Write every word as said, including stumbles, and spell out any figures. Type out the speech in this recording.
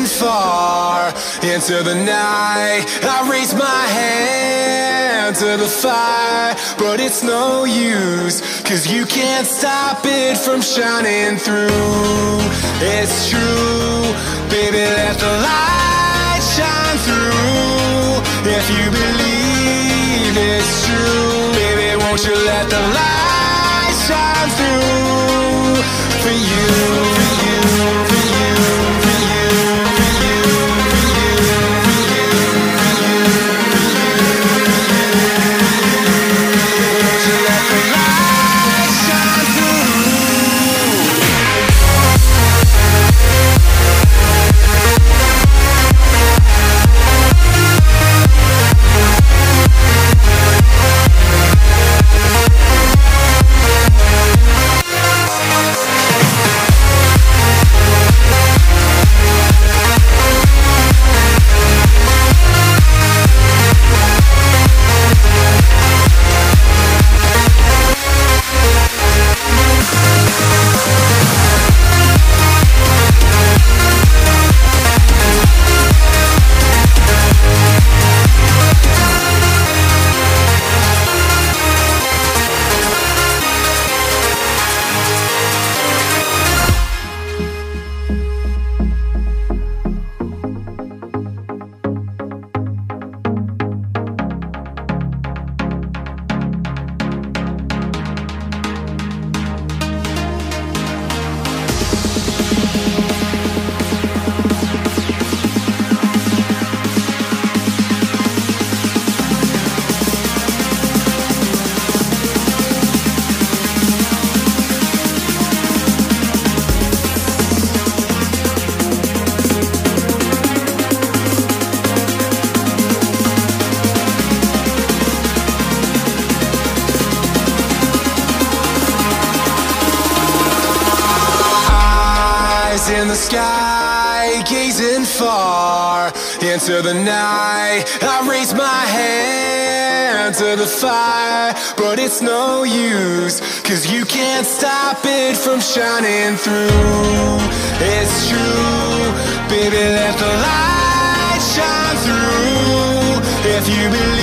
far into the night. I raise my hand to the fire, but it's no use, 'cause you can't stop it from shining through. It's true, baby, let the light shine through. If you believe it's true, baby, won't you let the light shine through for you, for you, for you, for you, for you, for you, for you, for you, won't you let the light shine through? In the sky, gazing far into the night. I raise my hand to the fire, but it's no use, 'cause you can't stop it from shining through. It's true, baby, let the light shine through. If you believe